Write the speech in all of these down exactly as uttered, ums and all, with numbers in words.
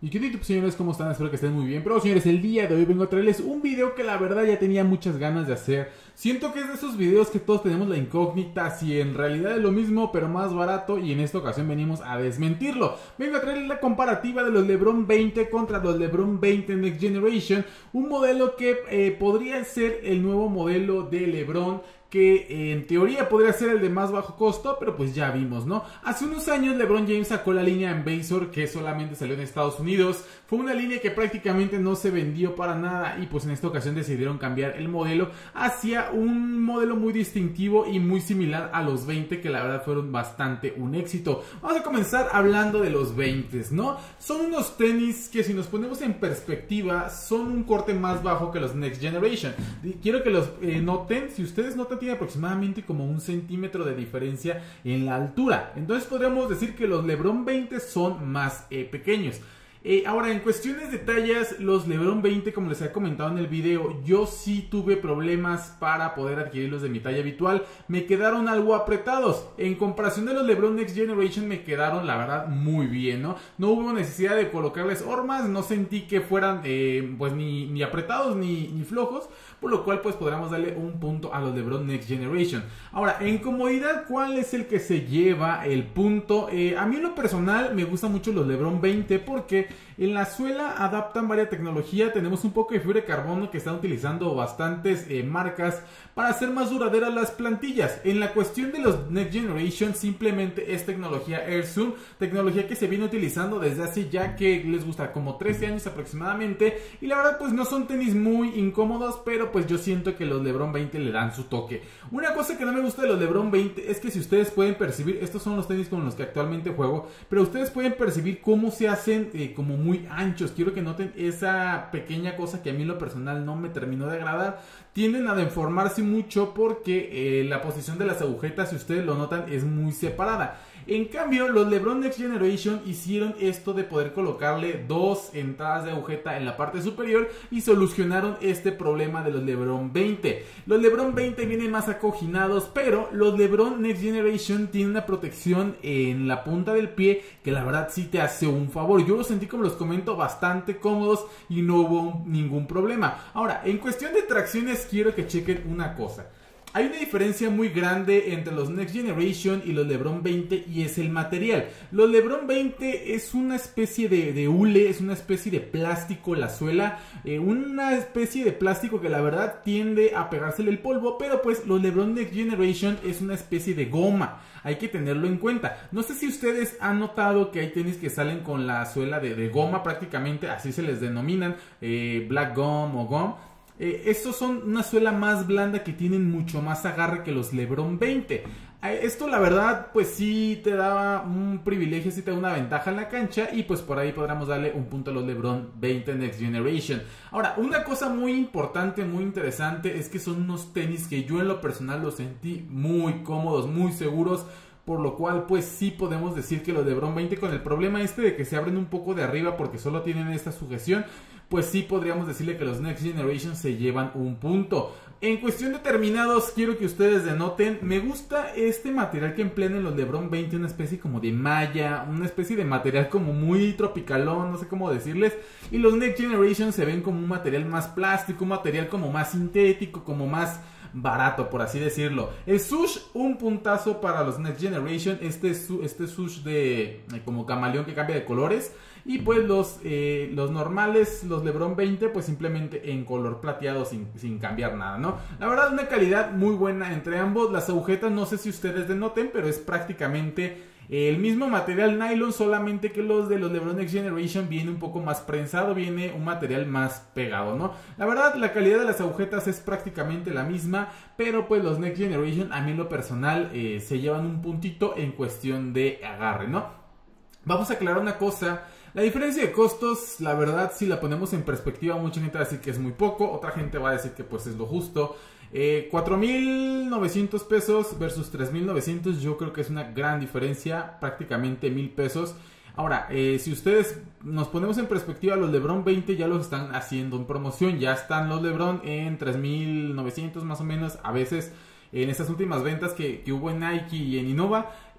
Y qué tipo, señores, ¿cómo están? Espero que estén muy bien. Pero señores, el día de hoy vengo a traerles un video que la verdad ya tenía muchas ganas de hacer. Siento que es de esos videos que todos tenemos la incógnita si en realidad es lo mismo pero más barato, y en esta ocasión venimos a desmentirlo. Vengo a traerles la comparativa de los Lebron veinte contra los Lebron veinte Next Generation, un modelo que eh, podría ser el nuevo modelo de Lebron, que eh, en teoría podría ser el de más bajo costo, pero pues ya vimos, ¿no? Hace unos años LeBron James sacó la línea Embassador, que solamente salió en Estados Unidos. Fue una línea que prácticamente no se vendió para nada, y pues en esta ocasión decidieron cambiar el modelo hacia un modelo muy distintivo y muy similar a los veinte, que la verdad fueron bastante un éxito. Vamos a comenzar hablando de los veinte, ¿no? Son unos tenis que, si nos ponemos en perspectiva, son un corte más bajo que los Next Generation. Quiero que los eh, noten. Si ustedes notan, tiene aproximadamente como un centímetro de diferencia en la altura. Entonces podríamos decir que los Lebron veinte son más eh, pequeños. Eh, ahora, en cuestiones de tallas, los Lebron veinte, como les he comentado en el video, yo sí tuve problemas para poder adquirirlos de mi talla habitual. Me quedaron algo apretados. En comparación de los Lebron Next Generation, me quedaron, la verdad, muy bien, ¿no? No hubo necesidad de colocarles hormas, no sentí que fueran, eh, pues, ni, ni apretados ni, ni flojos, por lo cual, pues, podríamos darle un punto a los Lebron Next Generation. Ahora, en comodidad, ¿cuál es el que se lleva el punto? Eh, a mí, en lo personal, me gustan mucho los Lebron veinte porque en la suela adaptan varias tecnologías. Tenemos un poco de fibra de carbono que están utilizando bastantes eh, marcas para hacer más duraderas las plantillas. En la cuestión de los Next Generation, simplemente es tecnología Air Zoom, tecnología que se viene utilizando desde hace ya, que les gusta, como trece años aproximadamente, y la verdad pues no son tenis muy incómodos, pero pues yo siento que los Lebron veinte le dan su toque. Una cosa que no me gusta de los Lebron veinte es que, si ustedes pueden percibir, estos son los tenis con los que actualmente juego, pero ustedes pueden percibir cómo se hacen eh, como muy anchos. Quiero que noten esa pequeña cosa que a mí en lo personal no me terminó de agradar. Tienden a deformarse mucho porque eh, la posición de las agujetas, si ustedes lo notan, es muy separada. En cambio, los Lebron Next Generation hicieron esto de poder colocarle dos entradas de agujeta en la parte superior y solucionaron este problema de los Lebron veinte. Los Lebron veinte vienen más acoginados, pero los Lebron Next Generation tienen una protección en la punta del pie que la verdad sí te hace un favor. Yo los sentí, como los comento, bastante cómodos y no hubo ningún problema. Ahora, en cuestión de tracciones, quiero que chequen una cosa. Hay una diferencia muy grande entre los Next Generation y los Lebron veinte, y es el material. Los Lebron veinte es una especie de, de hule, es una especie de plástico la suela, eh, una especie de plástico que la verdad tiende a pegársele el polvo, pero pues los Lebron Next Generation es una especie de goma. Hay que tenerlo en cuenta. No sé si ustedes han notado que hay tenis que salen con la suela de, de goma, prácticamente así se les denominan, eh, black gum o gum. Eh, estos son una suela más blanda que tienen mucho más agarre que los Lebron veinte. Eh, esto la verdad pues sí te da un privilegio, sí te da una ventaja en la cancha, y pues por ahí podríamos darle un punto a los Lebron veinte Next Generation. Ahora, una cosa muy importante, muy interesante, es que son unos tenis que yo en lo personal los sentí muy cómodos, muy seguros. Por lo cual pues sí podemos decir que los Lebron veinte, con el problema este de que se abren un poco de arriba porque solo tienen esta sujeción, pues sí podríamos decirle que los Next Generation se llevan un punto. En cuestión de terminados, quiero que ustedes denoten, me gusta este material que emplean en los Lebron veinte, una especie como de malla, una especie de material como muy tropicalón, no sé cómo decirles. Y los Next Generation se ven como un material más plástico, un material como más sintético, como más barato, por así decirlo. El swoosh, un puntazo para los Next Generation. Este, este swoosh de eh, como camaleón que cambia de colores. Y pues los, eh, los normales, los Lebron veinte, pues simplemente en color plateado, sin, sin cambiar nada, ¿no? La verdad, una calidad muy buena entre ambos. Las agujetas, no sé si ustedes denoten, pero es prácticamente el mismo material nylon, solamente que los de los Lebron Next Generation viene un poco más prensado, viene un material más pegado, ¿no? La verdad, la calidad de las agujetas es prácticamente la misma, pero pues los Next Generation, a mí en lo personal, eh, se llevan un puntito en cuestión de agarre, ¿no? Vamos a aclarar una cosa. La diferencia de costos, la verdad, si la ponemos en perspectiva, mucha gente va a decir que es muy poco, otra gente va a decir que pues es lo justo. Eh, cuatro mil novecientos pesos versus tres mil novecientos, yo creo que es una gran diferencia, prácticamente mil pesos. Ahora, eh, si ustedes nos ponemos en perspectiva, los Lebron veinte ya los están haciendo en promoción, ya están los Lebron en tres mil novecientos más o menos, a veces en estas últimas ventas que, que hubo en Nike y en Innova.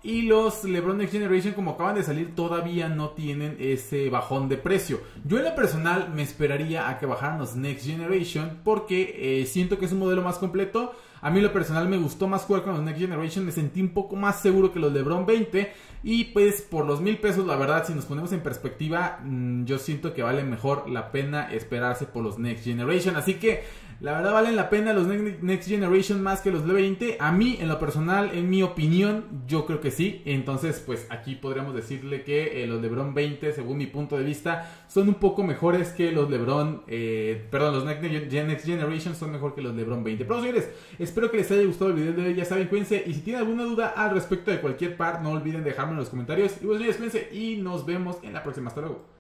Y los LeBron Next Generation, como acaban de salir, todavía no tienen ese bajón de precio. Yo en lo personal me esperaría a que bajaran los Next Generation porque eh, siento que es un modelo más completo. A mí en lo personal me gustó más jugar con los Next Generation, me sentí un poco más seguro que los LeBron veinte. Y pues por los mil pesos, la verdad, si nos ponemos en perspectiva, mmm, yo siento que vale mejor la pena esperarse por los Next Generation. Así que la verdad valen la pena los Next Generation más que los veinte. A mí, en lo personal, en mi opinión, yo creo que sí. Entonces, pues aquí podríamos decirle que eh, los LeBron veinte, según mi punto de vista, son un poco mejores que los LeBron, eh, perdón, los Next Generation son mejor que los LeBron veinte. Pero señores, espero que les haya gustado el video de hoy. Ya saben, cuídense. Y si tienen alguna duda al respecto de cualquier par, no olviden dejarme en los comentarios. Y bueno, señores, cuídense y nos vemos en la próxima. Hasta luego.